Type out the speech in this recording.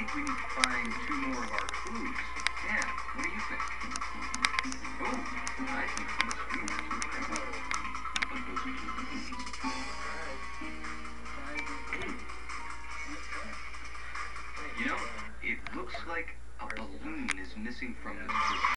think we need to find two more of our clues. Yeah, what do you think? Oh, I think we must be able to remember what those clues mean. You know, it looks like a balloon is missing from this clue.